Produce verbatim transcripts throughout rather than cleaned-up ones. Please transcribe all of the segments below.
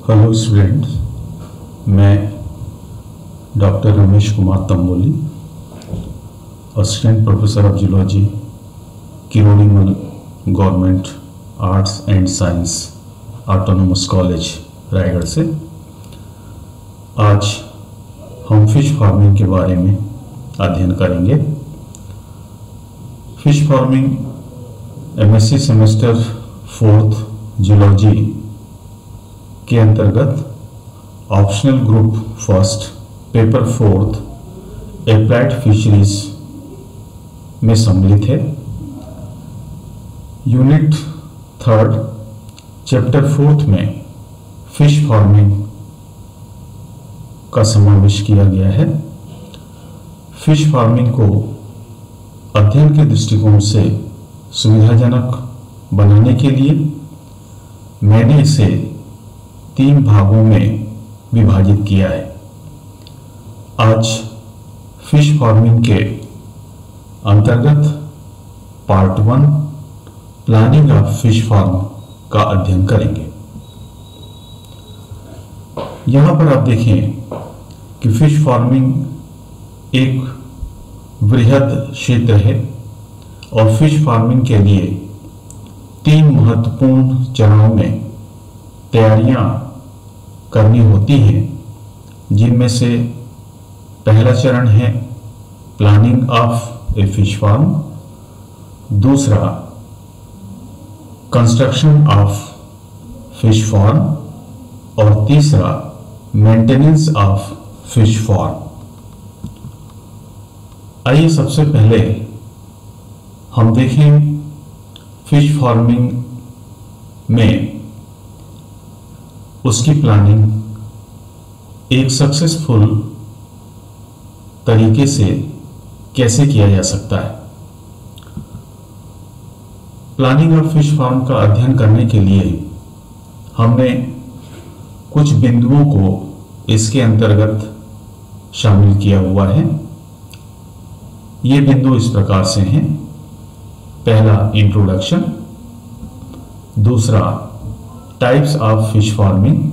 Hello students, मैं doctor Ramesh Kumar Tamboli, assistant professor of zoology, Kirodimal government arts and science autonomous college Raigarh से। आज हम fish farming के बारे में अध्ययन करेंगे। Fish farming MSc semester fourth zoology के अंतर्गत optional group first paper fourth applied fisheries में सम्मिलित है। यूनिट थर्ड चैप्टर फोर्थ में फिश फार्मिंग का समावेश किया गया है। फिश फार्मिंग को अध्ययन के दृष्टिकोण से सुविधाजनक बनाने के लिए मैंने इसे तीन भागों में विभाजित किया है। आज फिश फार्मिंग के अंतर्गत part one planning of fish farm का अध्ययन करेंगे। यहाँ पर आप देखें कि फिश फार्मिंग एक वृहद क्षेत्र है और फिश फार्मिंग के लिए तीन महत्वपूर्ण चरणों में तैयारियां करनी होती हैं, जिनमें से पहला चरण है planning of a fish farm, दूसरा कंस्ट्रक्शन ऑफ फिश फार्म और तीसरा मेंटेनेंस ऑफ फिश फार्म। आइए सबसे पहले हम देखें फिश फार्मिंग में उसकी प्लानिंग एक सक्सेसफुल तरीके से कैसे किया जा सकता है। प्लानिंग ऑफ फिश फार्म का अध्ययन करने के लिए हमने कुछ बिंदुओं को इसके अंतर्गत शामिल किया हुआ है। ये बिंदु इस प्रकार से हैं। पहला इंट्रोडक्शन, दूसरा टाइप्स ऑफ फिश फार्मिंग।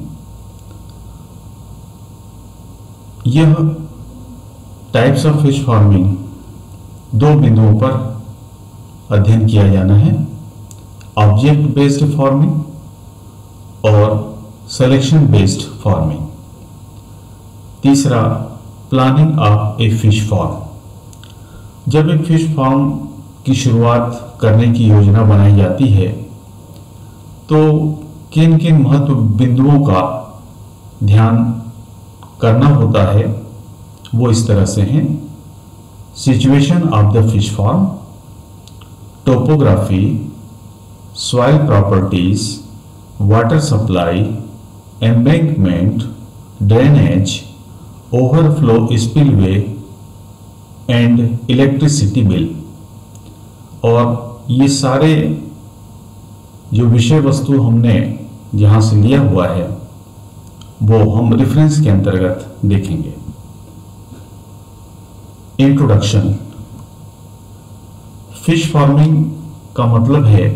यह टाइप्स ऑफ फिश फार्मिंग दो बिंदुओं पर अध्ययन किया जाना है, ऑब्जेक्ट बेस्ड फार्मिंग और सिलेक्शन बेस्ड फार्मिंग। तीसरा planning of a fish farm. जब एक फिश फार्म की शुरुआत करने की योजना बनाई जाती है तो किन किन महत्व बिंदुओं का ध्यान करना होता है, वो इस तरह से हैं। Situation of the fish farm, topography, soil properties, water supply, embankment, drainage, overflow spillway and electricity bill. और ये सारे जो विषय वस्तु हमने जहां से लिया हुआ है वो हम रेफरेंस के अंतर्गत देखेंगे। इंट्रोडक्शन। फिश फार्मिंग का मतलब है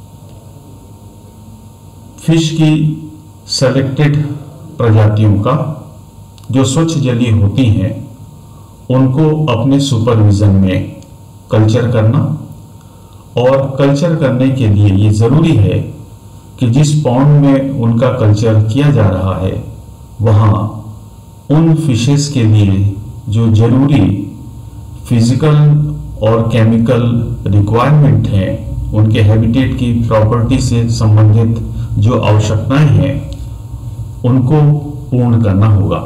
फिश की सेलेक्टेड प्रजातियों का जो स्वच्छ जलीय होती हैं उनको अपने सुपरविजन में कल्चर करना। और कल्चर करने के लिए ये ज़रूरी है कि जिस पॉन्ड में उनका कल्चर किया जा रहा है वहाँ उन फिशेस के लिए जो ज़रूरी फिजिकल और केमिकल रिक्वायरमेंट हैं, उनके हैबिटेट की प्रॉपर्टी से संबंधित जो आवश्यकताएं हैं उनको पूर्ण करना होगा।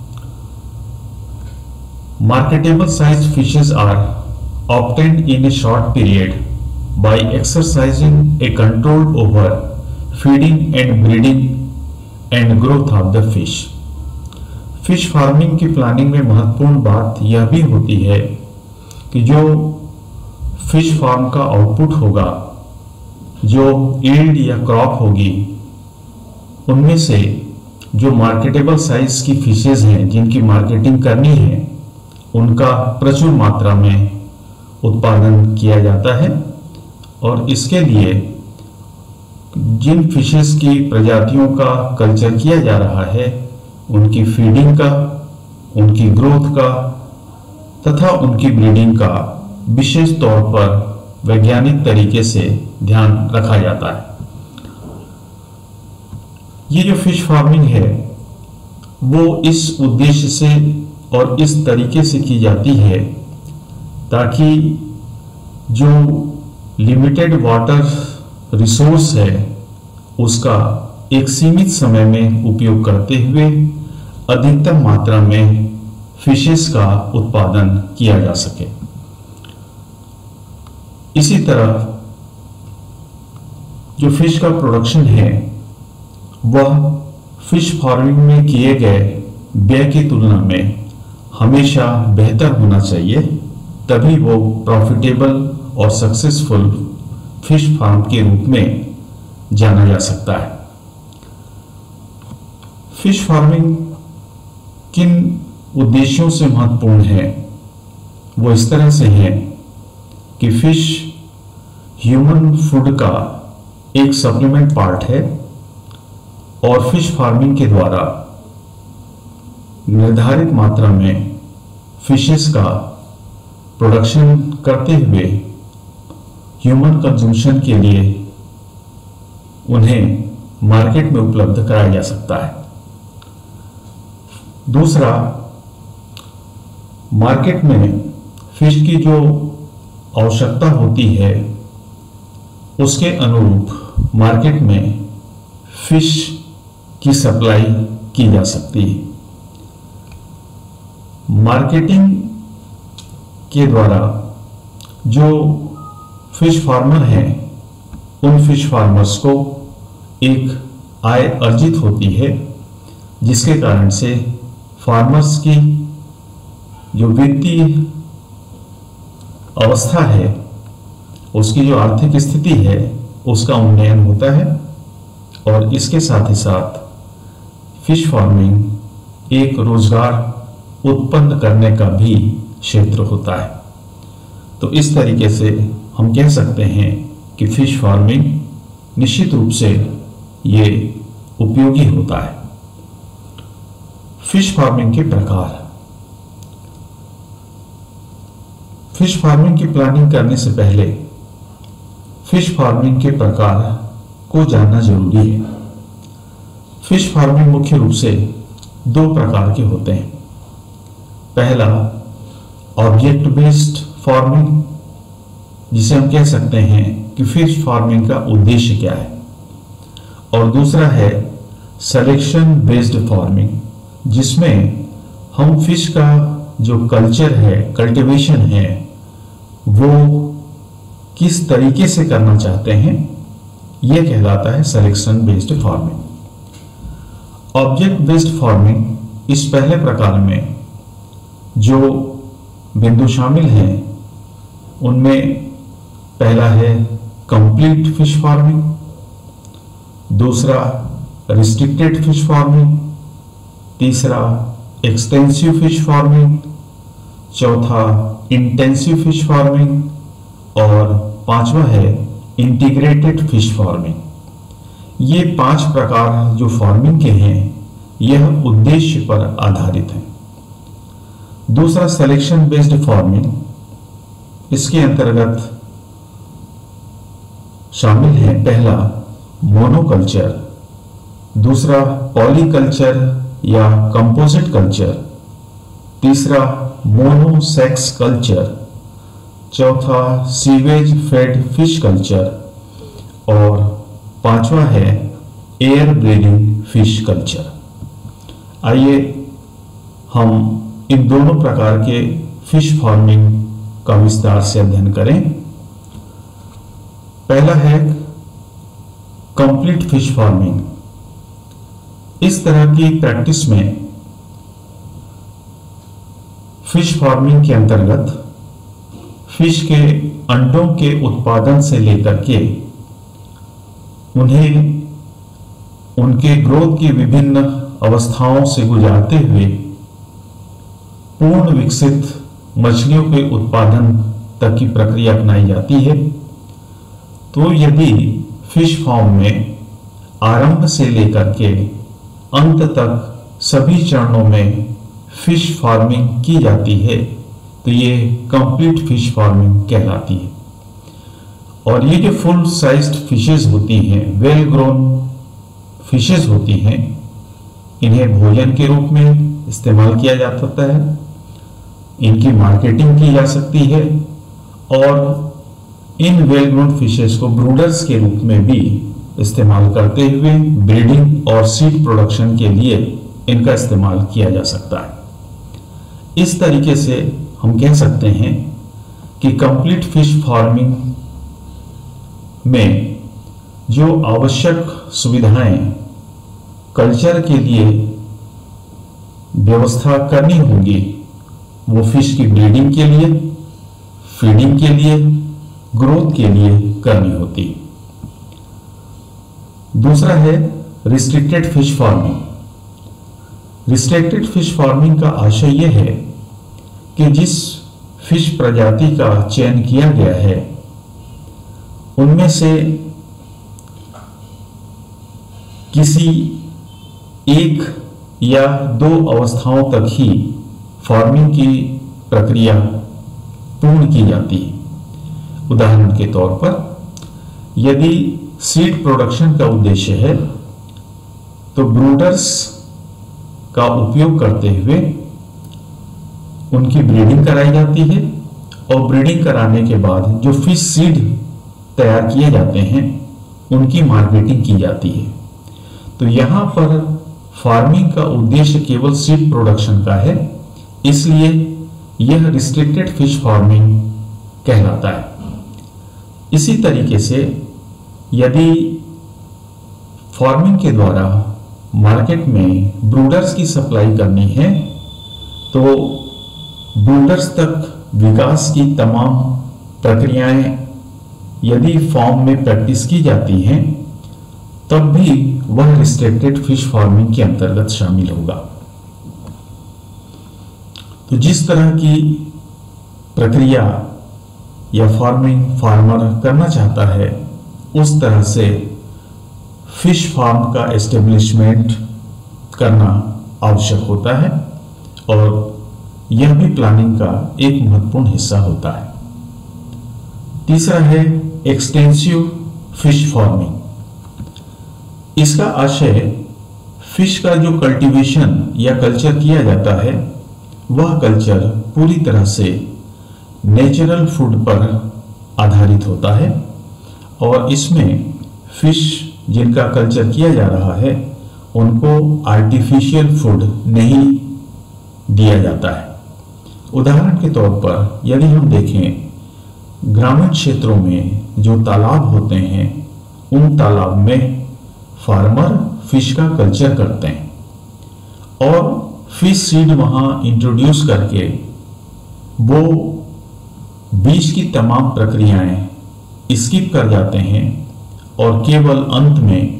Marketable size fishes are obtained in a short period by exercising a control over feeding and breeding and growth of the fish। Fish farming की प्लानिंग में महत्वपूर्ण बात यह भी होती है कि जो फिश फार्म का आउटपुट होगा, जो यील्ड या क्रॉप होगी, उनमें से जो मार्केटेबल साइज की फिशेज हैं जिनकी मार्केटिंग करनी है उनका प्रचुर मात्रा में उत्पादन किया जाता है। और इसके लिए जिन फिशेस की प्रजातियों का कल्चर किया जा रहा है उनकी फीडिंग का, उनकी ग्रोथ का तथा उनकी ब्रीडिंग का विशेष तौर पर वैज्ञानिक तरीके से ध्यान रखा जाता है। ये जो फिश फार्मिंग है वो इस उद्देश्य से और इस तरीके से की जाती है ताकि जो लिमिटेड वाटर रिसोर्स है उसका एक सीमित समय में उपयोग करते हुए अधिकतम मात्रा में फिशेस का उत्पादन किया जा सके। इसी तरह जो फिश का प्रोडक्शन है वह फिश फार्मिंग में किए गए व्यय की तुलना में हमेशा बेहतर होना चाहिए, तभी वो प्रॉफिटेबल और सक्सेसफुल फिश फार्म के रूप में जाना जा सकता है। फिश फार्मिंग किन उद्देश्यों से महत्वपूर्ण है वो इस तरह से है कि फिश ह्यूमन फूड का एक सप्लीमेंट पार्ट है और फिश फार्मिंग के द्वारा निर्धारित मात्रा में फिशेस का प्रोडक्शन करते हुए ह्यूमन कंजम्पशन के लिए उन्हें मार्केट में उपलब्ध कराया जा सकता है। दूसरा, मार्केट में फिश की जो आवश्यकता होती है उसके अनुरूप मार्केट में फिश की सप्लाई की जा सकती है। मार्केटिंग के द्वारा जो फिश फार्मर हैं उन फिश फार्मर्स को एक आय अर्जित होती है, जिसके कारण से फार्मर्स की जो वित्तीय अवस्था है, उसकी जो आर्थिक स्थिति है उसका उन्नयन होता है और इसके साथ ही साथ फिश फार्मिंग एक रोजगार उत्पन्न करने का भी क्षेत्र होता है। तो इस तरीके से हम कह सकते हैं कि फिश फार्मिंग निश्चित रूप से ये उपयोगी होता है। फिश फार्मिंग के प्रकार। फिश फार्मिंग की प्लानिंग करने से पहले फिश फार्मिंग के प्रकार को जानना जरूरी है। फिश फार्मिंग मुख्य रूप से दो प्रकार के होते हैं। पहला ऑब्जेक्ट बेस्ड फार्मिंग, जिसे हम कह सकते हैं कि फिश फार्मिंग का उद्देश्य क्या है, और दूसरा है सिलेक्शन बेस्ड फार्मिंग, जिसमें हम फिश का जो कल्चर है, कल्टीवेशन है, वो किस तरीके से करना चाहते हैं, यह कहलाता है selection based farming. Object based farming, इस पहले प्रकार में जो बिंदु शामिल हैं उनमें पहला है कंप्लीट फिश फार्मिंग, दूसरा रिस्ट्रिक्टेड फिश फार्मिंग, तीसरा एक्सटेंसिव फिश फार्मिंग, चौथा इंटेंसिव फिश फार्मिंग और पांचवा है इंटीग्रेटेड फिश फार्मिंग। ये पांच प्रकार जो फार्मिंग के हैं यह उद्देश्य पर आधारित है। दूसरा सिलेक्शन बेस्ड फार्मिंग, इसके अंतर्गत शामिल है पहला मोनोकल्चर, दूसरा पॉलीकल्चर या कंपोजिट कल्चर, तीसरा मोनोसेक्स कल्चर, चौथा सीवेज फेड फिश कल्चर और पांचवा है एयर ब्रीडिंग फिश कल्चर। आइए हम इन दोनों प्रकार के फिश फार्मिंग का विस्तार से अध्ययन करें। पहला है कंप्लीट फिश फार्मिंग। इस तरह की प्रैक्टिस में फिश फार्मिंग के अंतर्गत फिश के अंडों के उत्पादन से लेकर के उन्हें उनके ग्रोथ की विभिन्न अवस्थाओं से गुजारते हुए पूर्ण विकसित मछलियों के उत्पादन तक की प्रक्रिया अपनाई जाती है। तो यदि फिश फार्म में आरंभ से लेकर के अंत तक सभी चरणों में फिश फार्मिंग की जाती है तो ये कंप्लीट फिश फार्मिंग कहलाती है। और ये जो फुल साइज्ड फिशेस होती हैं, वेल ग्रोन फिशेस होती हैं, इन्हें भोजन के रूप में इस्तेमाल किया जा सकता है, इनकी मार्केटिंग की जा सकती है और इन वेल ग्रोन फिशेस को ब्रूडर्स के रूप में भी इस्तेमाल करते हुए ब्रीडिंग और सीड प्रोडक्शन के लिए इनका इस्तेमाल किया जा सकता है। इस तरीके से हम कह सकते हैं कि कंप्लीट फिश फार्मिंग में जो आवश्यक सुविधाएं कल्चर के लिए व्यवस्था करनी होंगी वो फिश की ब्रीडिंग के लिए, फीडिंग के लिए, ग्रोथ के लिए करनी होती। दूसरा है restricted fish farming. Restricted fish farming का आशय यह है कि जिस फिश प्रजाति का चयन किया गया है उनमें से किसी एक या दो अवस्थाओं तक ही फार्मिंग की प्रक्रिया पूर्ण की जाती है। उदाहरण के तौर पर यदि सीड प्रोडक्शन का उद्देश्य है तो ब्रूडर्स का उपयोग करते हुए उनकी ब्रीडिंग कराई जाती है और ब्रीडिंग कराने के बाद जो फिश सीड तैयार किए जाते हैं उनकी मार्केटिंग की जाती है। तो यहाँ पर फार्मिंग का उद्देश्य केवल सीड प्रोडक्शन का है, इसलिए यह रिस्ट्रिक्टेड फिश फार्मिंग कहलाता है। इसी तरीके से यदि फार्मिंग के द्वारा मार्केट में ब्रूडर्स की सप्लाई करनी है तो ब्रूडर्स तक विकास की तमाम प्रक्रियाएं यदि फार्म में प्रैक्टिस की जाती हैं तब भी वह रिस्ट्रिक्टेड फिश फार्मिंग के अंतर्गत शामिल होगा। तो जिस तरह की प्रक्रिया या फार्मिंग फार्मर करना चाहता है उस तरह से फिश फार्म का एस्टेब्लिशमेंट करना आवश्यक होता है और यह भी प्लानिंग का एक महत्वपूर्ण हिस्सा होता है। तीसरा है एक्सटेंसिव फिश फार्मिंग। इसका आशय फिश का जो कल्टीवेशन या कल्चर किया जाता है वह कल्चर पूरी तरह से नेचुरल फूड पर आधारित होता है और इसमें फिश जिनका कल्चर किया जा रहा है उनको आर्टिफिशियल फूड नहीं दिया जाता है। उदाहरण के तौर पर यदि हम देखें ग्रामीण क्षेत्रों में जो तालाब होते हैं उन तालाब में फार्मर फिश का कल्चर करते हैं और फिश सीड वहां इंट्रोड्यूस करके वो बीज की तमाम प्रक्रियाएं स्किप कर जाते हैं और केवल अंत में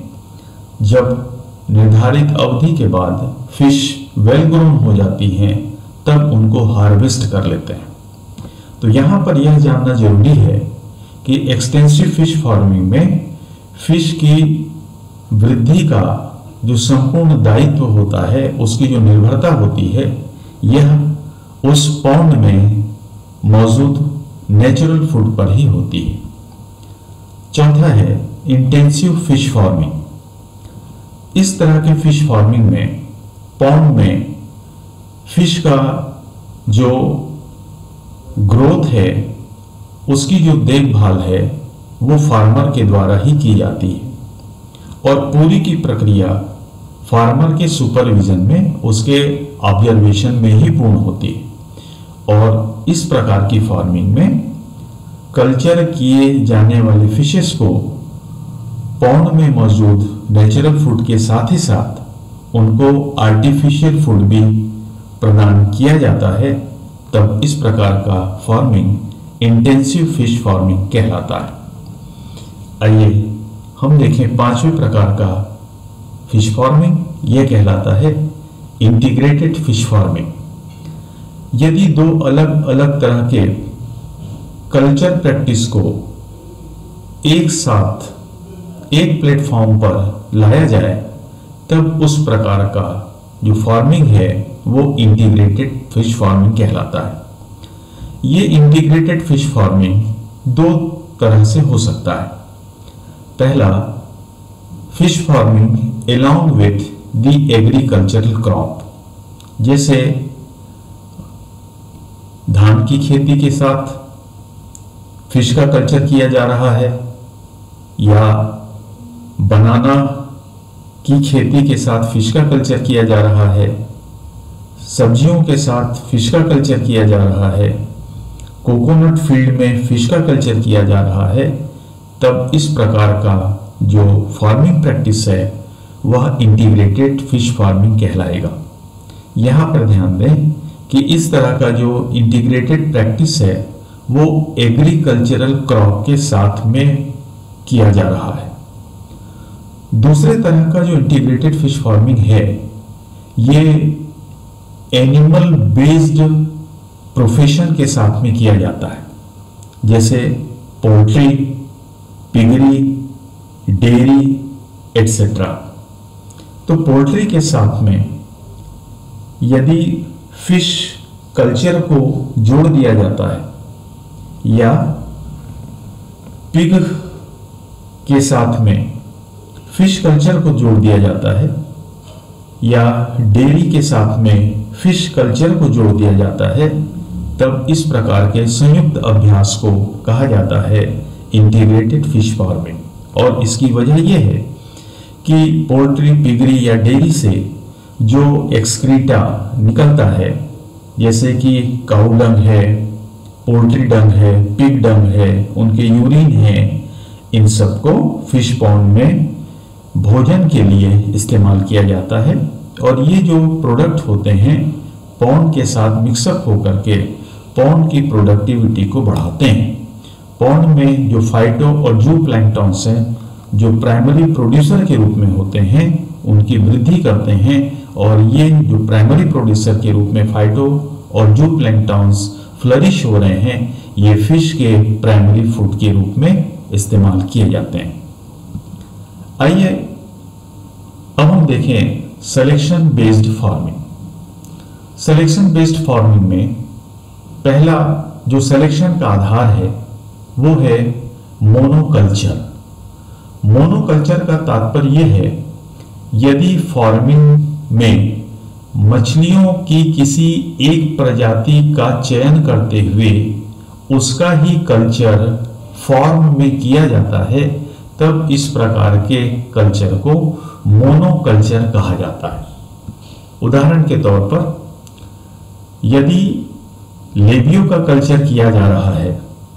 जब निर्धारित अवधि के बाद फिश वेल ग्रोन हो जाती हैं तब उनको हार्वेस्ट कर लेते हैं। तो यहाँ पर यह जानना जरूरी है कि एक्सटेंसिव फिश फार्मिंग में फिश की वृद्धि का जो संपूर्ण दायित्व होता है, उसकी जो निर्भरता होती है, यह उस पॉन्ड में मौजूद नेचुरल फूड पर ही होती है। चौथा है इंटेंसिव फिश फार्मिंग। इस तरह के फिश फार्मिंग में पॉन्ड में फिश का जो ग्रोथ है, उसकी जो देखभाल है वो फार्मर के द्वारा ही की जाती है और पूरी की प्रक्रिया फार्मर के सुपरविजन में, उसके ऑब्जर्वेशन में ही पूर्ण होती है। और इस प्रकार की फार्मिंग में कल्चर किए जाने वाले फिशेस को पॉन्ड में मौजूद नेचुरल फूड के साथ ही साथ उनको आर्टिफिशियल फूड भी प्रदान किया जाता है, तब इस प्रकार का फार्मिंग इंटेंसिव फिश फार्मिंग कहलाता है। आइए हम देखें पांचवें प्रकार का फिश फार्मिंग, यह कहलाता है इंटीग्रेटेड फिश फार्मिंग। यदि दो अलग अलग तरह के कल्चर प्रैक्टिस को एक साथ एक प्लेटफॉर्म पर लाया जाए तब उस प्रकार का जो फार्मिंग है वो इंटीग्रेटेड फिश फार्मिंग कहलाता है। ये इंटीग्रेटेड फिश फार्मिंग दो तरह से हो सकता है। पहला, fish farming along with the agricultural crop, जैसे धान की खेती के साथ फिश का कल्चर किया जा रहा है, या बनाना की खेती के साथ फिश का कल्चर किया जा रहा है, सब्जियों के साथ फिश का कल्चर किया जा रहा है, कोकोनट फील्ड में फिश का कल्चर किया जा रहा है, तब इस प्रकार का जो फार्मिंग प्रैक्टिस है वह इंटीग्रेटेड फिश फार्मिंग कहलाएगा। यहाँ पर ध्यान दें कि इस तरह का जो इंटीग्रेटेड प्रैक्टिस है वो एग्रीकल्चरल क्रॉप के साथ में किया जा रहा है। दूसरे तरह का जो इंटीग्रेटेड फिश फार्मिंग है ये एनिमल बेस्ड प्रोफेशन के साथ में किया जाता है, जैसे पोल्ट्री, पिगरी, डेयरी एटसेट्रा। तो पोल्ट्री के साथ में यदि फिश कल्चर को जोड़ दिया जाता है, या पिग के साथ में फिश कल्चर को जोड़ दिया जाता है, या डेयरी के साथ में फिश कल्चर को जोड़ दिया जाता है, तब इस प्रकार के संयुक्त अभ्यास को कहा जाता है इंटीग्रेटेड फिश फार्मिंग। और इसकी वजह यह है कि पोल्ट्री, पिगरी या डेयरी से जो एक्सक्रीटा निकलता है, जैसे कि काऊ डंग है, पोल्ट्री डंग है, पिग डंग है, उनके यूरिन है, इन सबको फिश पॉन्ड में भोजन के लिए इस्तेमाल किया जाता है। और ये जो प्रोडक्ट होते हैं पॉन्ड के साथ मिक्सअप होकर के पॉन्ड की प्रोडक्टिविटी को बढ़ाते हैं। पॉन्ड में जो फाइटो और जू प्लैंक्टन्स हैं जो प्राइमरी प्रोड्यूसर के रूप में होते हैं उनकी वृद्धि करते हैं, और ये जो प्राइमरी प्रोड्यूसर के रूप में फाइटो और जू प्लैंक्टन्स फ्लरिश हो रहे हैं, ये फिश के प्राइमरी फूड के रूप में इस्तेमाल किए जाते हैं। आइए अब हम देखें selection based farming. Selection based farming में पहला जो सिलेक्शन का आधार है वो है मोनोकल्चर। मोनोकल्चर का तात्पर्य यह है यदि फार्मिंग में मछलियों की किसी एक प्रजाति का चयन करते हुए उसका ही कल्चर फॉर्म में किया जाता है, तब इस प्रकार के कल्चर को मोनोकल्चर कहा जाता है। उदाहरण के तौर पर यदि लेबियो का कल्चर किया जा रहा है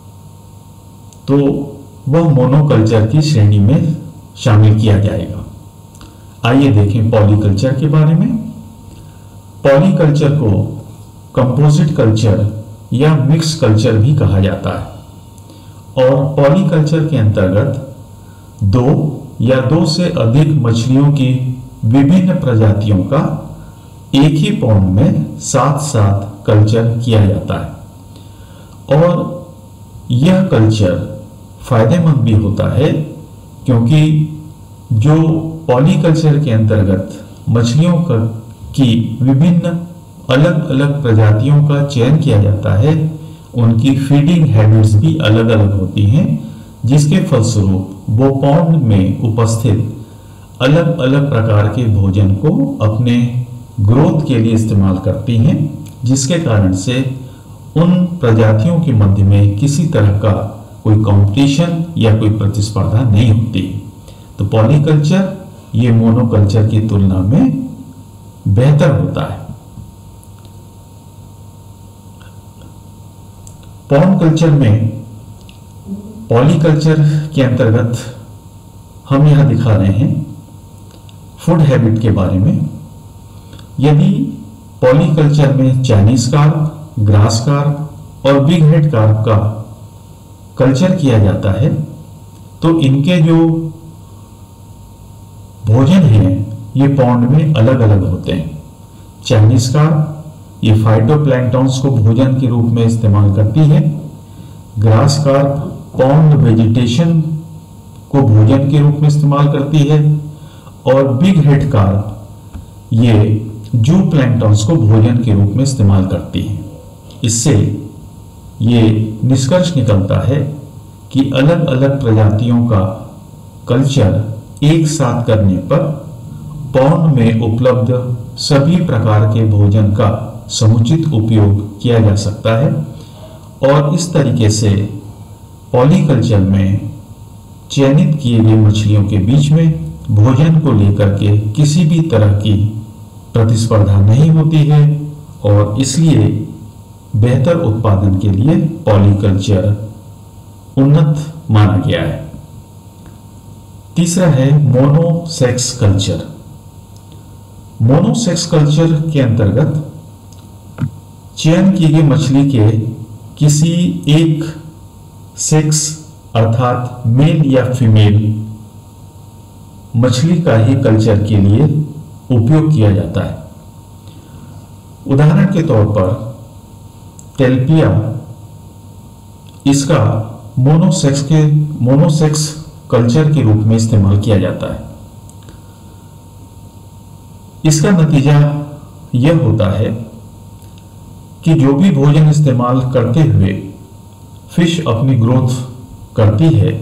तो वह मोनोकल्चर की श्रेणी में शामिल किया जाएगा। आइए देखें पॉलीकल्चर के बारे में। पॉलीकल्चर को कंपोजिट कल्चर या मिक्स कल्चर भी कहा जाता है, और पॉलीकल्चर के अंतर्गत दो या दो से अधिक मछलियों की विभिन्न प्रजातियों का एक ही पॉन्ड में साथ साथ कल्चर किया जाता है। और यह कल्चर फायदेमंद भी होता है क्योंकि जो पॉलीकल्चर के अंतर्गत मछलियों का की विभिन्न अलग अलग प्रजातियों का चयन किया जाता है, उनकी फीडिंग हैबिट्स भी अलग अलग होती हैं, जिसके फलस्वरूप वो पॉन्ड में उपस्थित अलग अलग प्रकार के भोजन को अपने ग्रोथ के लिए इस्तेमाल करती हैं, जिसके कारण से उन प्रजातियों के मध्य में किसी तरह का कोई कंपटीशन या कोई प्रतिस्पर्धा नहीं होती। तो पॉलीकल्चर ये मोनोकल्चर की तुलना में बेहतर होता है। पॉन्ड कल्चर में पॉलीकल्चर के अंतर्गत हम यहां दिखा रहे हैं फूड हैबिट के बारे में। यदि पॉलीकल्चर में चाइनीज कार्प, ग्रास कार्प और बिग हेड कार्प का कल्चर किया जाता है तो इनके जो भोजन हैं ये पॉन्ड में अलग अलग होते हैं। चाइनीज कार्प ये फाइटोप्लैंक्टन्स को भोजन के रूप में इस्तेमाल करती है। ग्रास कार्प पॉन्ड वेजिटेशन को भोजन के रूप में इस्तेमाल करती है और बिग हेड कार्प ये जू प्लैंक्टन्स को भोजन के रूप में इस्तेमाल करती है। इससे ये निष्कर्ष निकलता है कि अलग अलग प्रजातियों का कल्चर एक साथ करने पर पौंड में उपलब्ध सभी प्रकार के भोजन का समुचित उपयोग किया जा सकता है और इस तरीके से पॉलीकल्चर में चयनित किए गए मछलियों के बीच में भोजन को लेकर के किसी भी तरह की प्रतिस्पर्धा नहीं होती है और इसलिए बेहतर उत्पादन के लिए पॉलीकल्चर उन्नत माना गया है। तीसरा है मोनोसेक्स कल्चर। मोनोसेक्स कल्चर के अंतर्गत चयन की गई मछली के किसी एक सेक्स अर्थात मेल या फीमेल मछली का ही कल्चर के लिए उपयोग किया जाता है। उदाहरण के तौर पर तेलपिया, इसका मोनोसेक्स के मोनोसेक्स कल्चर के रूप में इस्तेमाल किया जाता है। इसका नतीजा यह होता है कि जो भी भोजन इस्तेमाल करते हुए फिश अपनी ग्रोथ करती है,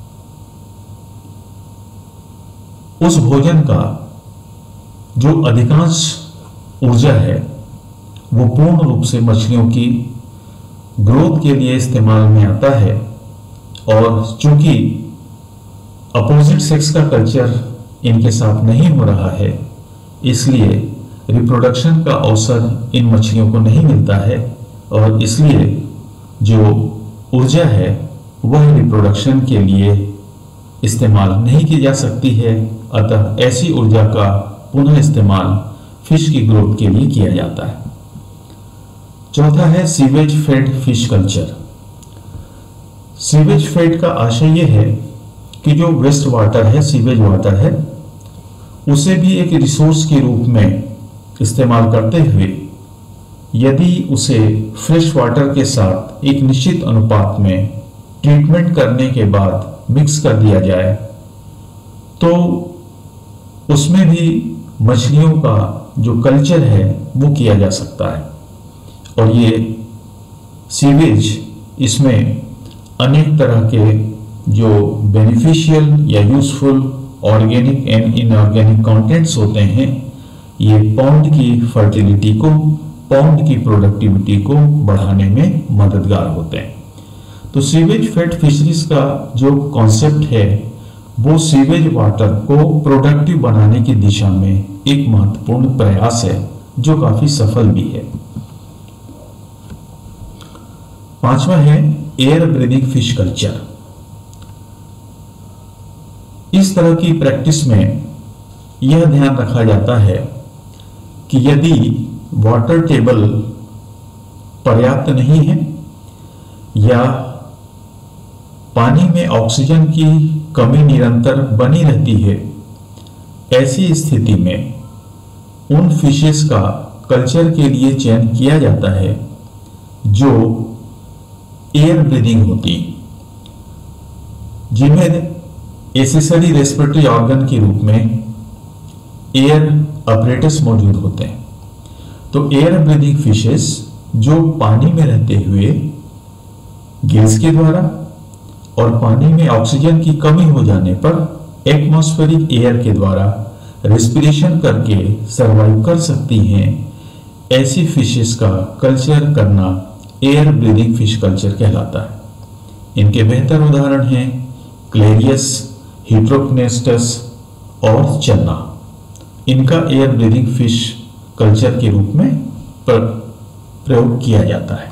उस भोजन का जो अधिकांश ऊर्जा है वो पूर्ण रूप से मछलियों की ग्रोथ के लिए इस्तेमाल में आता है और चूंकि अपोजिट सेक्स का कल्चर इनके साथ नहीं हो रहा है, इसलिए रिप्रोडक्शन का अवसर इन मछलियों को नहीं मिलता है और इसलिए जो ऊर्जा है वह रिप्रोडक्शन के लिए इस्तेमाल नहीं की जा सकती है। अतः ऐसी ऊर्जा का पुनः इस्तेमाल फिश की ग्रोथ के लिए किया जाता है। चौथा है sewage fed fish culture. Sewage fed का आशय यह है कि जो वेस्ट वाटर है, सीवेज वाटर है, उसे भी एक रिसोर्स के रूप में इस्तेमाल करते हुए यदि उसे फ्रेश वाटर के साथ एक निश्चित अनुपात में ट्रीटमेंट करने के बाद मिक्स कर दिया जाए तो उसमें भी मछलियों का जो कल्चर है वो किया जा सकता है। और ये सीवेज, इसमें अनेक तरह के जो बेनिफिशियल या useful organic and inorganic contents होते हैं, ये पॉन्ड की फर्टिलिटी को, पॉन्ड की प्रोडक्टिविटी को बढ़ाने में मददगार होते हैं। तो सीवेज फेड फिशरीज का जो कॉन्सेप्ट है वो सीवेज वाटर को प्रोडक्टिव बनाने की दिशा में एक महत्वपूर्ण प्रयास है जो काफी सफल भी है। पांचवा है एयर ब्रीदिंग फिश कल्चर। इस तरह की प्रैक्टिस में यह ध्यान रखा जाता है कि यदि वाटर टेबल पर्याप्त नहीं है या पानी में ऑक्सीजन की कमी निरंतर बनी रहती है, ऐसी स्थिति में उन फिशेस का कल्चर के लिए चयन किया जाता है जो एयर ब्रीदिंग होती, जिनमें एसेसरी रेस्पिरेटरी ऑर्गन के रूप में एयर अपरेटस मौजूद होते हैं। तो एयर ब्रीदिंग फिशेस जो पानी में रहते हुए गिल्स के द्वारा और पानी में ऑक्सीजन की कमी हो जाने पर एटमॉस्फेरिक एयर के द्वारा रेस्पिरेशन करके सरवाइव कर सकती हैं, ऐसी फिशेस का कल्चर करना एयर ब्रीदिंग फिश कल्चर कहलाता है। इनके बेहतर उदाहरण हैं क्लेरियस, हिट्रोपनेस्टस और चन्ना। इनका एयर ब्रीदिंग फिश कल्चर के रूप में प्रयोग किया जाता है।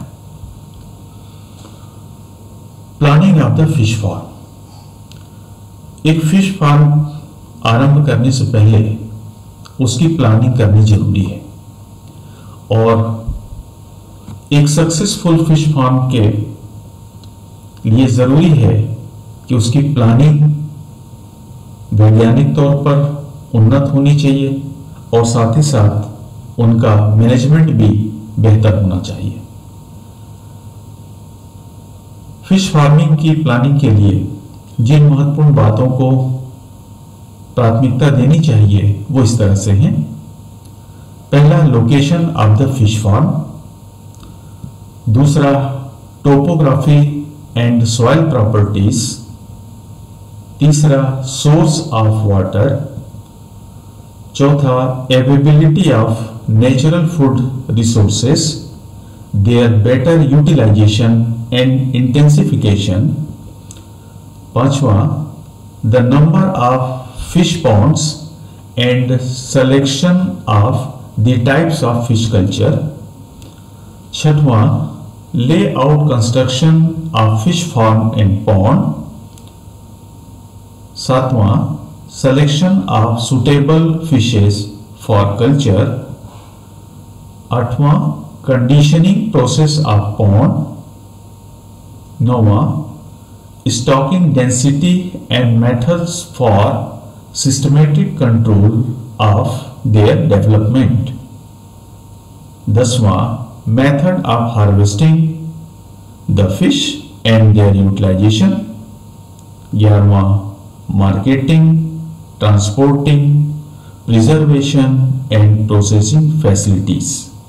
Planning of the fish farm. एक फिश फार्म आरंभ करने से पहले उसकी प्लानिंग करनी जरूरी है और एक सक्सेसफुल फिश फार्म के लिए जरूरी है कि उसकी प्लानिंग वैज्ञानिक तौर पर उन्नत होनी चाहिए और साथ ही साथ उनका मैनेजमेंट भी बेहतर होना चाहिए। फिश फार्मिंग की प्लानिंग के लिए जिन महत्वपूर्ण बातों को प्राथमिकता देनी चाहिए वो इस तरह से हैं। पहला, location of the fish farm. दूसरा, टोपोग्राफी एंड सॉइल प्रॉपर्टीज। तीसरा, सोर्स ऑफ वाटर। चौथा, availability of natural food resources, their better utilisation and intensification. पांचवा, the number of fish ponds and selection of the types of fish culture। छठवां, layout construction of fish farm and pond। सातवां, selection of suitable fishes for culture। आठवां, conditioning process of pond। नौवां, stocking density and methods for systematic control of their development। दसवां, method of harvesting the fish and their utilization। ग्यारहवां, marketing, transporting, preservation and processing facilities।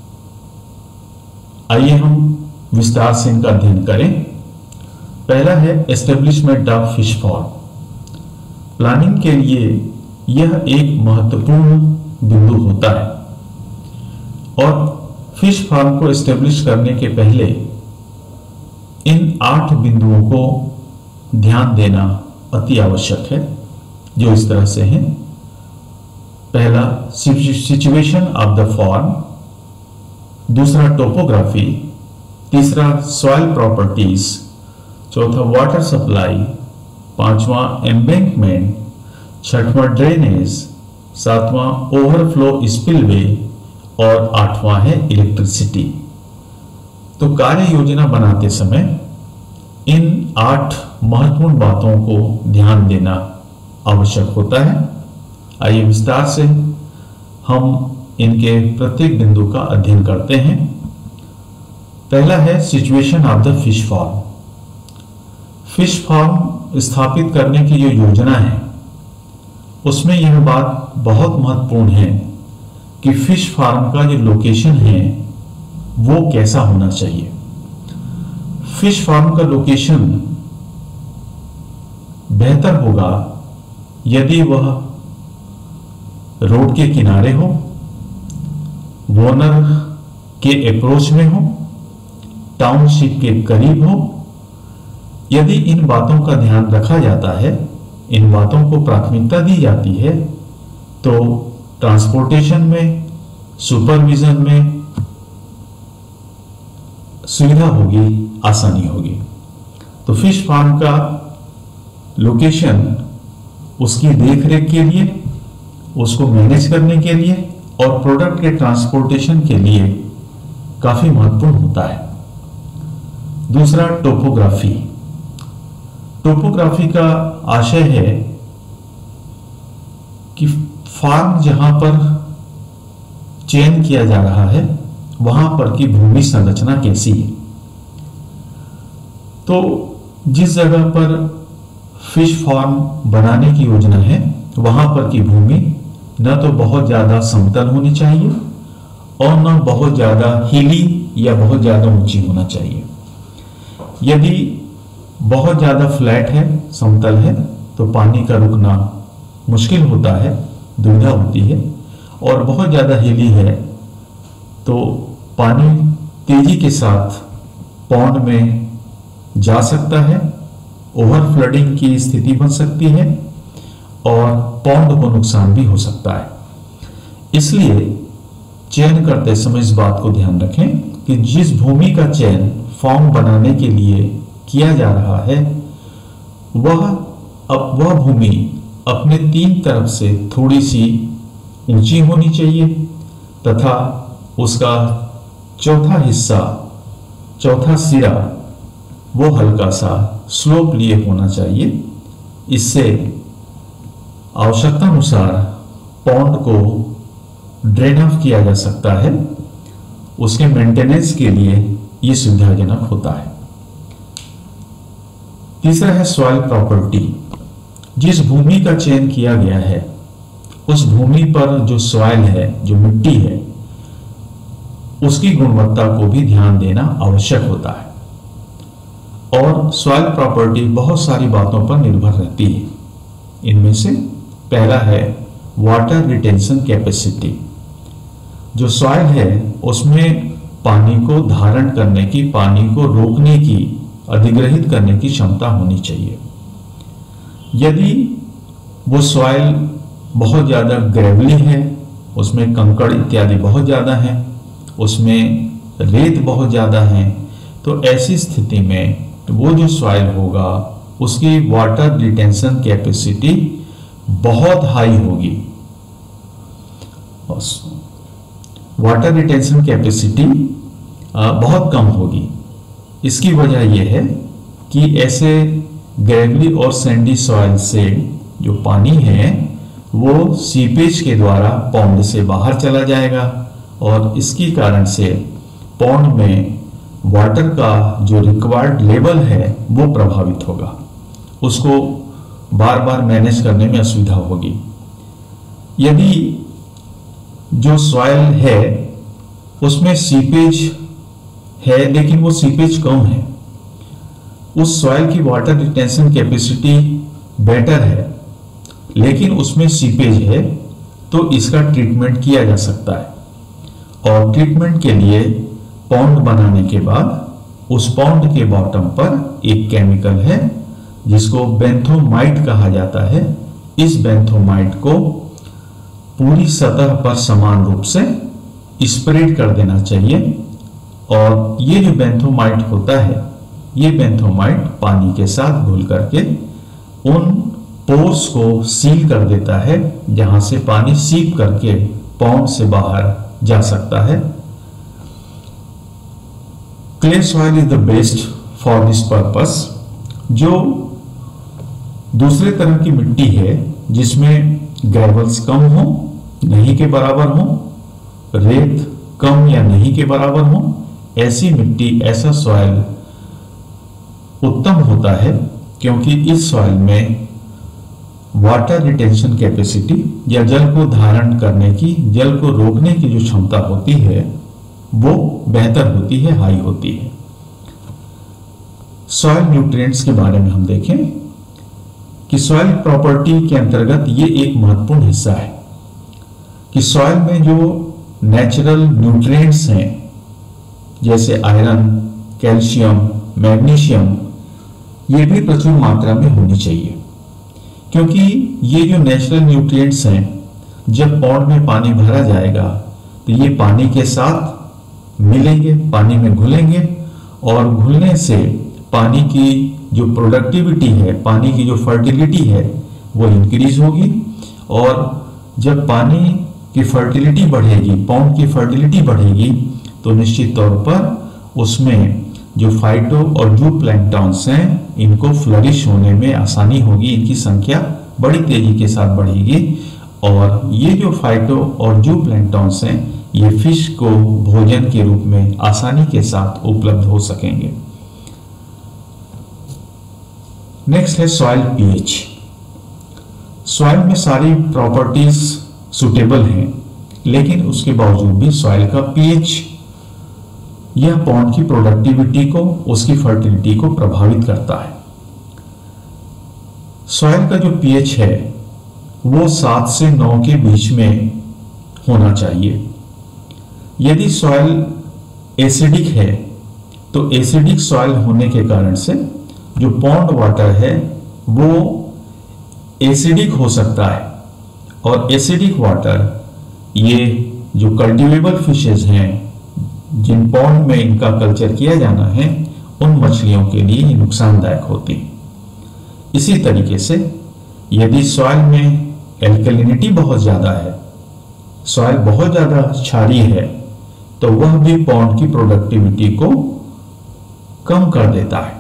आइए हम विस्तार से इनका अध्ययन करें। पहला है establishment of fish farm. Planning के लिए यह एक महत्वपूर्ण बिंदु होता है और फिश फार्म को एस्टेब्लिश करने के पहले इन आठ बिंदुओं को ध्यान देना अति आवश्यक है, जो इस तरह से हैं। पहला, सिचुएशन ऑफ द फार्म। दूसरा, टोपोग्राफी। तीसरा, सॉइल प्रॉपर्टीज। चौथा, वाटर सप्लाई। पांचवा, एम्बैंकमेंट। छठवां, ड्रेनेज। सातवां, ओवरफ्लो स्पिलवे और आठवां है इलेक्ट्रिसिटी। तो कार्य योजना बनाते समय इन आठ महत्वपूर्ण बातों को ध्यान देना आवश्यक होता है। आइए विस्तार से हम इनके प्रत्येक बिंदु का अध्ययन करते हैं। पहला है situation of the fish farm. Fish farm स्थापित करने की जो योजना है उसमें यह बात बहुत महत्वपूर्ण है कि फिश फार्म का जो लोकेशन है वो कैसा होना चाहिए। फिश फार्म का लोकेशन बेहतर होगा यदि वह रोड के किनारे हो, वॉनर के अप्रोच में हो, टाउनशिप के करीब हो। यदि इन बातों का ध्यान रखा जाता है, इन बातों को प्राथमिकता दी जाती है, तो ट्रांसपोर्टेशन में, सुपरविजन में सुविधा होगी, आसानी होगी। तो फिश फार्म का लोकेशन उसकी देखरेख के लिए, उसको मैनेज करने के लिए और प्रोडक्ट के ट्रांसपोर्टेशन के लिए काफी महत्वपूर्ण होता है। दूसरा, टोपोग्राफी। टोपोग्राफी का आशय है कि फार्म जहां पर चयन किया जा रहा है वहां पर की भूमि संरचना कैसी है। तो जिस जगह पर फिश फार्म बनाने की योजना है वहां पर की भूमि न तो बहुत ज्यादा समतल होनी चाहिए और न बहुत ज्यादा हिली या बहुत ज्यादा ऊंची होना चाहिए। यदि बहुत ज्यादा फ्लैट है, समतल है, तो पानी का रुकना मुश्किल होता है, दुविधा होती है। और बहुत ज्यादा हिली है तो पानी तेजी के साथ पॉन्ड में जा सकता है, ओवर फ्लडिंग की स्थिति बन सकती है और पॉन्ड को नुकसान भी हो सकता है। इसलिए चयन करते समय इस बात को ध्यान रखें कि जिस भूमि का चयन फार्म बनाने के लिए किया जा रहा है वह अब वह भूमि अपने तीन तरफ से थोड़ी सी ऊंची होनी चाहिए तथा उसका चौथा हिस्सा, चौथा सिरा वो हल्का सा स्लोप लिए होना चाहिए। इससे आवश्यकता अनुसार पॉन्ड को ड्रेन ऑफ किया जा सकता है। उसके मेंटेनेंस के लिए ये सुविधाजनक होता है। तीसरा है सॉइल प्रॉपर्टी। जिस भूमि का चयन किया गया है उस भूमि पर जो सॉइल है, जो मिट्टी है, उसकी गुणवत्ता को भी ध्यान देना आवश्यक होता है। और सॉइल प्रॉपर्टी बहुत सारी बातों पर निर्भर रहती है। इनमें से पहला है वाटर रिटेंशन कैपेसिटी। जो सॉइल है उसमें पानी को धारण करने की, पानी को रोकने की, अधिग्रहित करने की क्षमता होनी चाहिए। यदि वो सॉइल बहुत ज़्यादा ग्रेवली है, उसमें कंकड़ इत्यादि बहुत ज़्यादा हैं, उसमें रेत बहुत ज़्यादा है, तो ऐसी स्थिति में वो जो सॉइल होगा उसकी वाटर रिटेंशन कैपेसिटी बहुत हाई होगी। वाटर रिटेंशन कैपेसिटी बहुत कम होगी। इसकी वजह यह है कि ऐसे ग्रेवली और सैंडी सॉइल से जो पानी है वो सीपेज के द्वारा पॉन्ड से बाहर चला जाएगा और इसके कारण से पॉन्ड में वाटर का जो रिक्वायर्ड लेवल है वो प्रभावित होगा। उसको बार बार मैनेज करने में असुविधा होगी। यदि जो सॉइल है उसमें सीपेज है लेकिन वो सीपेज कम है, उस सॉइल की वाटर रिटेंशन कैपेसिटी बेटर है लेकिन उसमें सीपेज है, तो इसका ट्रीटमेंट किया जा सकता है। और ट्रीटमेंट के लिए पॉन्ड बनाने के बाद उस पॉन्ड के बॉटम पर एक केमिकल है जिसको बेंथोमाइट कहा जाता है। इस बेंथोमाइट को पूरी सतह पर समान रूप से स्प्रेड कर देना चाहिए। और ये जो बेंथोमाइट होता है, ये बेंथोमाइट पानी के साथ घुल करके उन पोर्स को सील कर देता है जहां से पानी सीप करके पॉन्ड से बाहर जा सकता है। Clay soil is the best for this purpose. जो दूसरे तरह की मिट्टी है जिसमें ग्रेवल्स कम हो, नहीं के बराबर हो, रेत कम या नहीं के बराबर हो, ऐसी मिट्टी, ऐसा सॉइल उत्तम होता है क्योंकि इस सॉइल में वाटर रिटेंशन कैपेसिटी या जल को धारण करने की, जल को रोकने की जो क्षमता होती है वो बेहतर होती है, हाई होती है। सॉइल न्यूट्रिएंट्स के बारे में हम देखें कि सॉइल प्रॉपर्टी के अंतर्गत ये एक महत्वपूर्ण हिस्सा है कि सॉइल में जो नेचुरल न्यूट्रिएंट्स हैं जैसे आयरन, कैल्शियम, मैग्नीशियम, ये भी प्रचुर मात्रा में होनी चाहिए। क्योंकि ये जो नेचुरल न्यूट्रिएंट्स हैं जब पॉन्ड में पानी भरा जाएगा तो ये पानी के साथ मिलेंगे, पानी में घुलेंगे और घुलने से पानी की जो प्रोडक्टिविटी है, पानी की जो फर्टिलिटी है वो इंक्रीज होगी। और जब पानी की फर्टिलिटी बढ़ेगी, पॉन्ड की फर्टिलिटी बढ़ेगी, तो निश्चित तौर पर उसमें जो फाइटो और जू प्लैंक्टन्स हैं इनको फ्लरिश होने में आसानी होगी, इनकी संख्या बड़ी तेजी के साथ बढ़ेगी और ये जो फाइटो और जू प्लैंक्टन्स हैं ये फिश को भोजन के रूप में आसानी के साथ उपलब्ध हो सकेंगे। नेक्स्ट है सॉइल पीएच। सॉइल में सारी प्रॉपर्टीज सुटेबल हैं लेकिन उसके बावजूद भी सॉइल का पीएच यह पॉन्ड की प्रोडक्टिविटी को, उसकी फर्टिलिटी को प्रभावित करता है। सॉइल का जो पीएच है वो सात से नौ के बीच में होना चाहिए। यदि सॉइल एसिडिक है तो एसिडिक सॉइल होने के कारण से जो पॉन्ड वाटर है वो एसिडिक हो सकता है और एसिडिक वाटर ये जो कल्टीवेबल फिशेज हैं जिन पॉन्ड में इनका कल्चर किया जाना है उन मछलियों के लिए नुकसानदायक होती है। इसी तरीके से यदि सॉइल में एल्कलिनिटी बहुत ज़्यादा है, सॉइल बहुत ज़्यादा क्षारीय है, तो वह भी पॉन्ड की प्रोडक्टिविटी को कम कर देता है।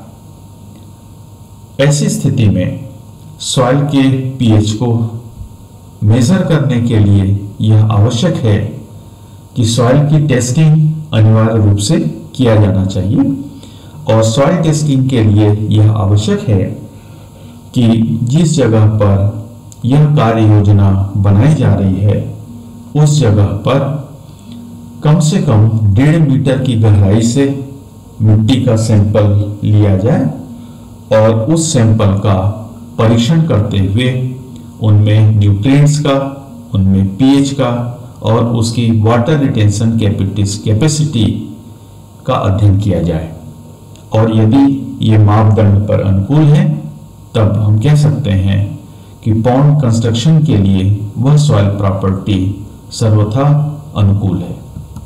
ऐसी स्थिति में सॉइल के पीएच को मेजर करने के लिए यह आवश्यक है कि सॉइल की टेस्टिंग अनिवार्य रूप से किया जाना चाहिए और सॉइल टेस्टिंग के लिए यह आवश्यक है कि जिस जगह पर यह कार्य योजना बनाई जा रही है उस जगह पर कम से कम डेढ़ मीटर की गहराई से मिट्टी का सैंपल लिया जाए और उस सैंपल का परीक्षण करते हुए उनमें न्यूट्रिएंट्स का, उनमें पीएच का और उसकी वाटर रिटेंशन कैपेसिटी का अध्ययन किया जाए। और यदि ये मापदंड पर अनुकूल है तब हम कह सकते हैं कि पॉन्ड कंस्ट्रक्शन के लिए वह सॉइल प्रॉपर्टी सर्वथा अनुकूल है।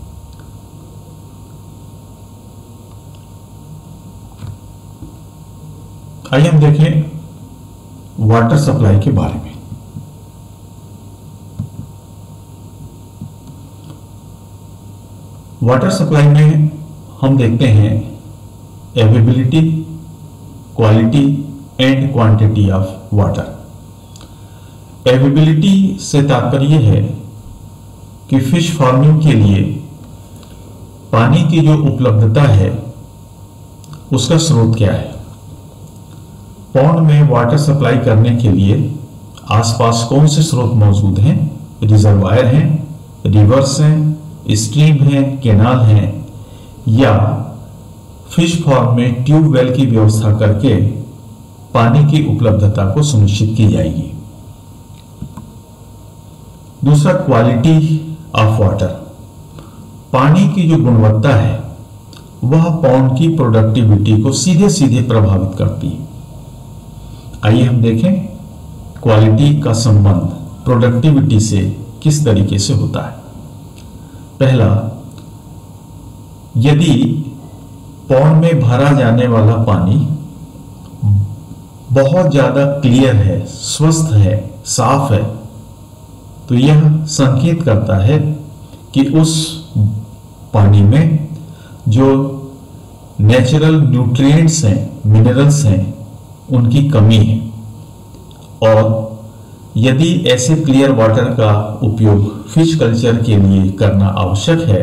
आइए हम देखें वाटर सप्लाई के बारे में। वाटर सप्लाई में हम देखते हैं availability, quality and quantity of water. Availability से तात्पर्य है कि फिश फार्मिंग के लिए पानी की जो उपलब्धता है उसका स्रोत क्या है। पॉन्ड में वाटर सप्लाई करने के लिए आसपास कौन से स्रोत मौजूद हैं, रिजर्वायर हैं, रिवर्स हैं, स्ट्रीम हैं, कैनाल हैं, या फिश फार्म में ट्यूबवेल की व्यवस्था करके पानी की उपलब्धता को सुनिश्चित की जाएगी। दूसरा, क्वालिटी ऑफ वाटर। पानी की जो गुणवत्ता है वह पॉन्ड की प्रोडक्टिविटी को सीधे सीधे प्रभावित करती है। आइए हम देखें क्वालिटी का संबंध प्रोडक्टिविटी से किस तरीके से होता है। पहला, यदि पॉन्ड में भरा जाने वाला पानी बहुत ज्यादा क्लियर है, स्वस्थ है, साफ है, तो यह संकेत करता है कि उस पानी में जो नेचुरल न्यूट्रिएंट्स हैं, मिनरल्स हैं, उनकी कमी है। और यदि ऐसे क्लियर वाटर का उपयोग फिश कल्चर के लिए करना आवश्यक है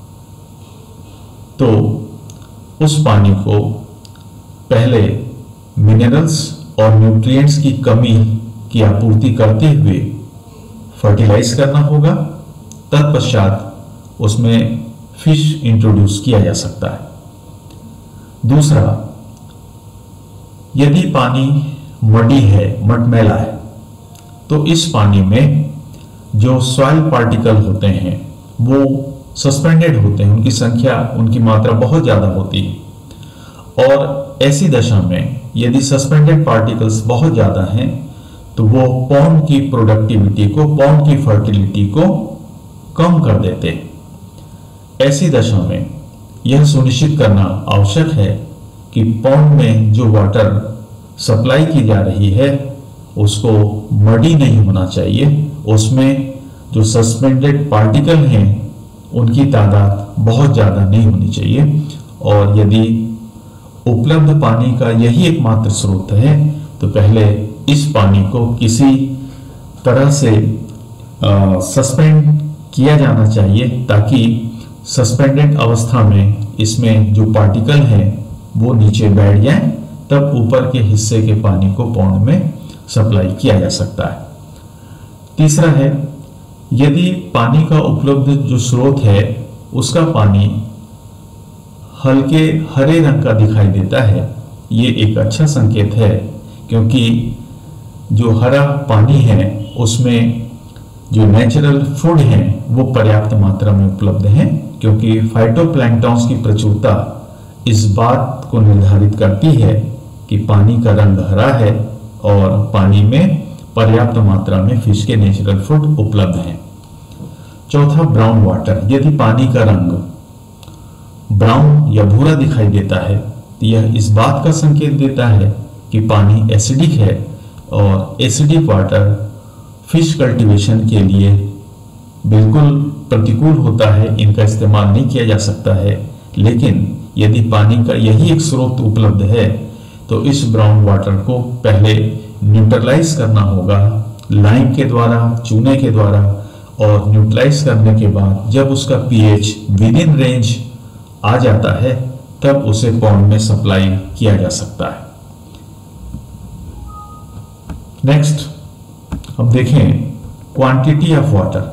तो उस पानी को पहले मिनरल्स और न्यूट्रिएंट्स की कमी की आपूर्ति करते हुए फर्टिलाइज करना होगा। तत्पश्चात उसमें फिश इंट्रोड्यूस किया जा सकता है। दूसरा, यदि पानी मडी है, मटमैला है, तो इस पानी में जो सॉइल पार्टिकल होते हैं वो सस्पेंडेड होते हैं, उनकी संख्या, उनकी मात्रा बहुत ज़्यादा होती है। और ऐसी दशा में यदि सस्पेंडेड पार्टिकल्स बहुत ज़्यादा हैं तो वो पॉन्ड की प्रोडक्टिविटी को, पॉन्ड की फर्टिलिटी को कम कर देते हैं। ऐसी दशा में यह सुनिश्चित करना आवश्यक है कि पॉन्ड में जो वाटर सप्लाई की जा रही है उसको मडी नहीं होना चाहिए, उसमें जो सस्पेंडेड पार्टिकल हैं उनकी तादाद बहुत ज़्यादा नहीं होनी चाहिए। और यदि उपलब्ध पानी का यही एकमात्र स्रोत है तो पहले इस पानी को किसी तरह से सस्पेंड किया जाना चाहिए ताकि सस्पेंडेड अवस्था में इसमें जो पार्टिकल हैं वो नीचे बैठ जाएं, तब ऊपर के हिस्से के पानी को पॉन्ड में सप्लाई किया जा सकता है। तीसरा है, यदि पानी का उपलब्ध जो स्रोत है उसका पानी हल्के हरे रंग का दिखाई देता है, ये एक अच्छा संकेत है, क्योंकि जो हरा पानी है उसमें जो नेचुरल फूड हैं वो पर्याप्त मात्रा में उपलब्ध हैं, क्योंकि फाइटोप्लैंक्टन्स की प्रचुरता इस बात को निर्धारित करती है कि पानी का रंग हरा है और पानी में पर्याप्त मात्रा में फिश के नेचुरल फूड उपलब्ध हैं। चौथा, ब्राउन वाटर। यदि पानी का रंग ब्राउन या भूरा दिखाई देता है तो यह इस बात का संकेत देता है कि पानी एसिडिक है, और एसिडिक वाटर फिश कल्टीवेशन के लिए बिल्कुल प्रतिकूल होता है, इनका इस्तेमाल नहीं किया जा सकता है। लेकिन यदि पानी का यही एक स्रोत उपलब्ध है तो इस ब्राउन वाटर को पहले न्यूट्रलाइज करना होगा लाइम के द्वारा, चूने के द्वारा, और न्यूट्रलाइज करने के बाद जब उसका पीएच विद इन रेंज आ जाता है तब उसे पॉन्ड में सप्लाई किया जा सकता है। नेक्स्ट अब देखें quantity of water.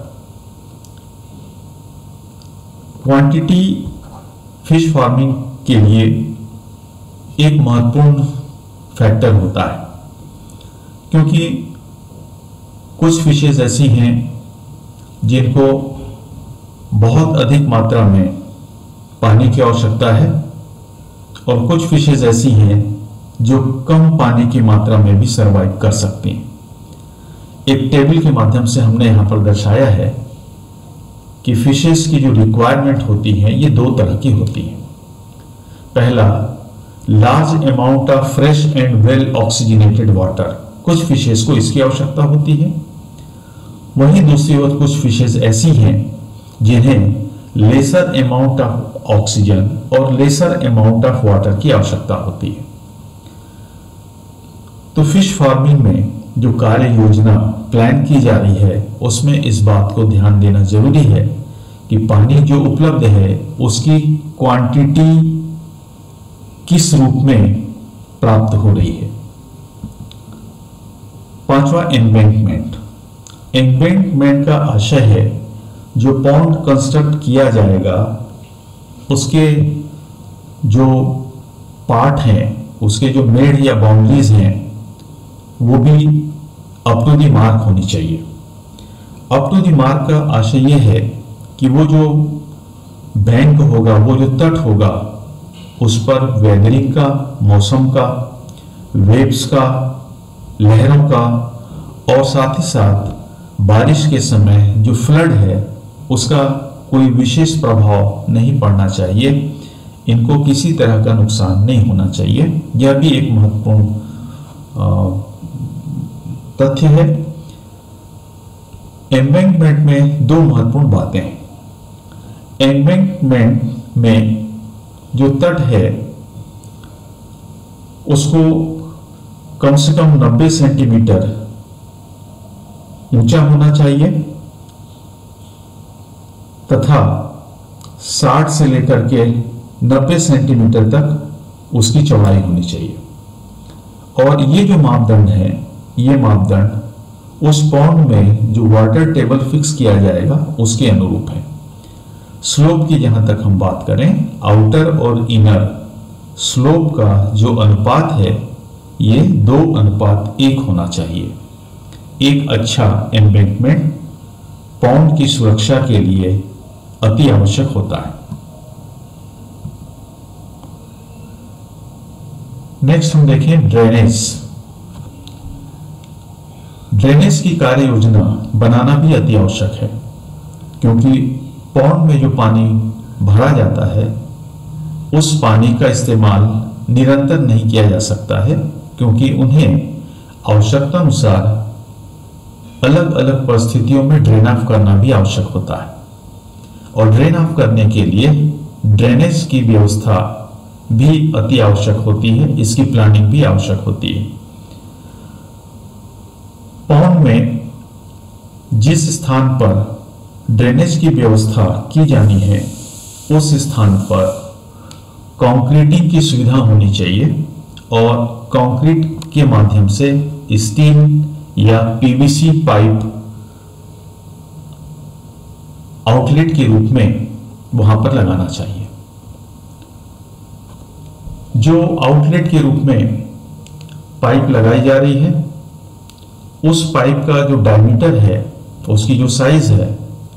Quantity fish farming के लिए एक महत्वपूर्ण फैक्टर होता है, क्योंकि कुछ फिशेज ऐसी हैं जिनको बहुत अधिक मात्रा में पानी की आवश्यकता है और कुछ फिशेज ऐसी हैं जो कम पानी की मात्रा में भी सरवाइव कर सकती हैं। एक टेबल के माध्यम से हमने यहाँ पर दर्शाया है कि फिशेस की जो रिक्वायरमेंट होती है ये दो तरह की होती है। पहला, large amount of fresh and well oxygenated water, कुछ फिशेस को इसकी आवश्यकता होती है। वहीं दूसरी ओर कुछ फिशेस ऐसी हैं जिन्हें लेसर अमाउंट ऑफ ऑक्सीजन और लेसर अमाउंट ऑफ वाटर की आवश्यकता होती है। तो फिश फार्मिंग में जो कार्य योजना प्लान की जा रही है उसमें इस बात को ध्यान देना जरूरी है कि पानी जो उपलब्ध है उसकी क्वांटिटी किस रूप में प्राप्त हो रही है। पांचवा, एम्बैंकमेंट। एम्बैंकमेंट का आशय है जो पॉन्ड कंस्ट्रक्ट किया जाएगा उसके जो पार्ट हैं, उसके जो मेड या बाउंड्रीज हैं वो भी अप टू दी मार्क होनी चाहिए। अप टू दी मार्क का आशय यह है कि वो जो बैंक होगा, वो जो तट होगा, उस पर वेदरिंग का, मौसम का, वेव्स का, लहरों का और साथ ही साथ बारिश के समय जो फ्लड है उसका कोई विशेष प्रभाव नहीं पड़ना चाहिए। इनको किसी तरह का नुकसान नहीं होना चाहिए। यह भी एक महत्वपूर्ण तथ्य है। एम्बैंकमेंट में दो महत्वपूर्ण बातें हैं। एम्बैंकमेंट में जो तट है उसको कम से कम नब्बे सेंटीमीटर ऊंचा होना चाहिए तथा साठ से लेकर के नब्बे सेंटीमीटर तक उसकी चौड़ाई होनी चाहिए। और ये जो मापदंड है, ये मापदंड उस पॉन्ड में जो वाटर टेबल फिक्स किया जाएगा उसके अनुरूप है। स्लोप की जहां तक हम बात करें, आउटर और इनर स्लोप का जो अनुपात है ये दो अनुपात एक होना चाहिए। एक अच्छा एम्बैंकमेंट पॉन्ड की सुरक्षा के लिए अति आवश्यक होता है। नेक्स्ट हम देखें ड्रेनेज। ड्रेनेज की कार्य योजना बनाना भी अति आवश्यक है, क्योंकि पॉन्ड में जो पानी भरा जाता है उस पानी का इस्तेमाल निरंतर नहीं किया जा सकता है, क्योंकि उन्हें आवश्यकता अनुसार अलग अलग परिस्थितियों में ड्रेन ऑफ करना भी आवश्यक होता है। और ड्रेन ऑफ करने के लिए ड्रेनेज की व्यवस्था भी अति आवश्यक होती है, इसकी प्लानिंग भी आवश्यक होती है। पॉन्ड में जिस स्थान पर ड्रेनेज की व्यवस्था की जानी है उस स्थान पर कंक्रीटिंग की सुविधा होनी चाहिए और कंक्रीट के माध्यम से स्टील या पीवीसी पाइप आउटलेट के रूप में वहां पर लगाना चाहिए। जो आउटलेट के रूप में पाइप लगाई जा रही है उस पाइप का जो डायमीटर है, उसकी जो साइज है,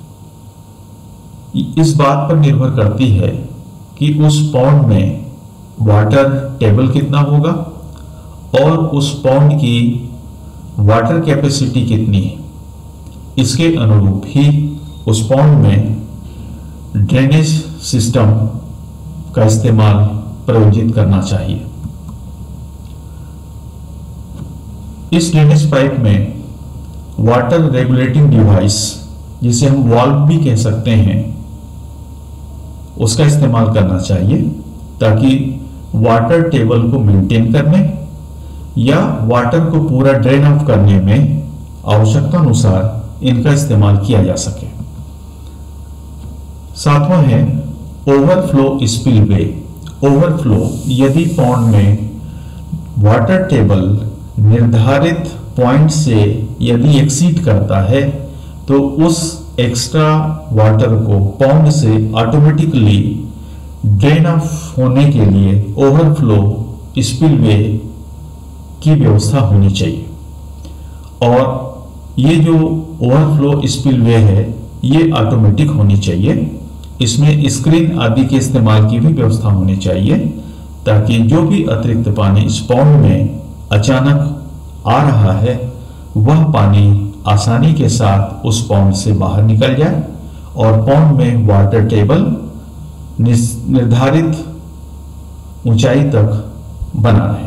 इस बात पर निर्भर करती है कि उस पॉन्ड में वाटर टेबल कितना होगा और उस पॉन्ड की वाटर कैपेसिटी कितनी है। इसके अनुरूप ही उस पॉन्ड में ड्रेनेज सिस्टम का इस्तेमाल प्रयोजित करना चाहिए। इस ड्रेनेज पाइप में वाटर रेगुलेटिंग डिवाइस, जिसे हम वाल्व भी कह सकते हैं, उसका इस्तेमाल करना चाहिए ताकि वाटर टेबल को मेंटेन करने या वाटर को पूरा ड्रेन ऑफ करने में आवश्यकता अनुसार इनका इस्तेमाल किया जा सके। सातवां है ओवरफ्लो स्पिलवे। ओवरफ्लो, यदि पॉन्ड में वाटर टेबल निर्धारित पॉइंट से यदि एक्सीड करता है तो उस एक्स्ट्रा वाटर को पॉन्ड से ऑटोमेटिकली ड्रेन ऑफ होने के लिए ओवरफ्लो स्पिलवे की व्यवस्था होनी चाहिए। और ये जो ओवरफ्लो स्पिलवे है ये ऑटोमेटिक होनी चाहिए। इसमें स्क्रीन आदि के इस्तेमाल की भी व्यवस्था होनी चाहिए ताकि जो भी अतिरिक्त पानी इस पॉन्ड में अचानक आ रहा है वह पानी आसानी के साथ उस पॉन्ड से बाहर निकल जाए और पॉन्ड में वाटर टेबल निर्धारित ऊंचाई तक बना रहे।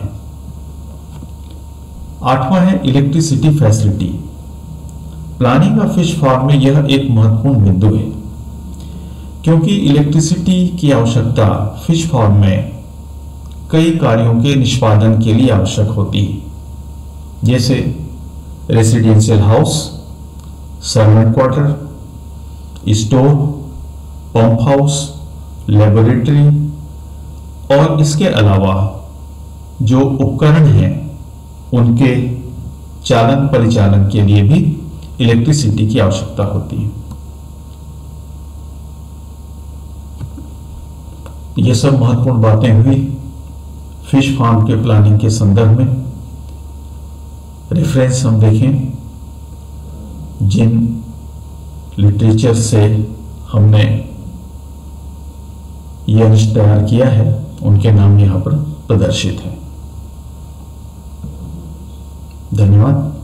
आठवां है electricity facility. Planning of fish farm में यह एक महत्वपूर्ण बिंदु है क्योंकि इलेक्ट्रिसिटी की आवश्यकता फिश फार्म में कई कार्यों के निष्पादन के लिए आवश्यक होती है, जैसे residential house, servant quarter, store, pump house, laboratory और इसके अलावा जो उपकरण हैं उनके चालन परिचालन के लिए भी इलेक्ट्रिसिटी की आवश्यकता होती है। ये सब महत्वपूर्ण बातें हुई फिश फार्म के प्लानिंग के संदर्भ में। रेफरेंस हम देखें, जिन लिटरेचर से हमने यह लिस्ट तैयार किया है उनके नाम यहां पर प्रदर्शित है। धन्यवाद।